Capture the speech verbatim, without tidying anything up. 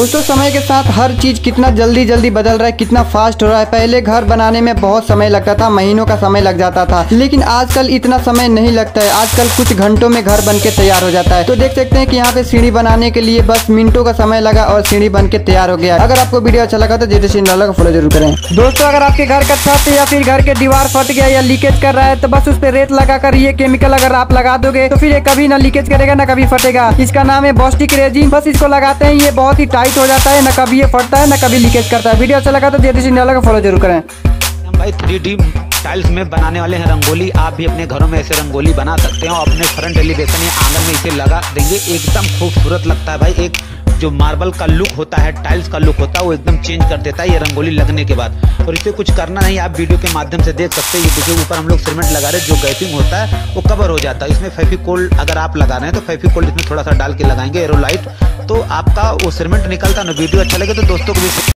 दोस्तों समय के साथ हर चीज कितना जल्दी जल्दी बदल रहा है, कितना फास्ट हो रहा है। पहले घर बनाने में बहुत समय लगता था, महीनों का समय लग जाता था, लेकिन आजकल इतना समय नहीं लगता है। आजकल कुछ घंटों में घर बन के तैयार हो जाता है। तो देख सकते हैं कि यहाँ पे सीढ़ी बनाने के लिए बस मिनटों का समय लगा और सीढ़ी बन के तैयार हो गया। अगर आपको वीडियो अच्छा लगा तो जेडी सिंह फॉलो जरूर करें। दोस्तों अगर आपके घर का छत या फिर घर के दीवार फट गया या लीकेज कर रहा है तो बस उस पर रेत लगाकर ये केमिकल अगर आप लगा दोगे तो फिर ये कभी ना लीकेज करेगा ना कभी फटेगा। इसका नाम है बॉस्टिक रेजिन। बस इसको लगाते हैं, ये बहुत ही टाइट हो जाता है, ना कभी ये फटता है ना कभी लीकेज करता है। वीडियो अच्छा लगा तो जेडी सिंह को फॉलो जरूर करें। हम भाई थ्री डी टाइल्स में बनाने वाले हैं रंगोली। आप भी अपने घरों में ऐसे रंगोली बना सकते हो। अपने फ्रंट एलिवेशन या आंगन में इसे लगा देंगे, एकदम खूबसूरत लगता है भाई। एक जो मार्बल का लुक होता है, टाइल्स का लुक होता है, वो एकदम चेंज कर देता है ये रंगोली लगने के बाद। और इसे कुछ करना नहीं, आप वीडियो के माध्यम से देख सकते हैं। ये देखिए ऊपर हम लोग सीमेंट लगा रहे हैं, जो गैपिंग होता है वो कवर हो जाता है। इसमें फेविकोल अगर आप लगा रहे हैं तो फेविकोल इसमें थोड़ा सा डाल के लगाएंगे एरोलाइट, तो आपका वो सीमेंट निकलता है ना। वीडियो अच्छा लगे तो दोस्तों को भी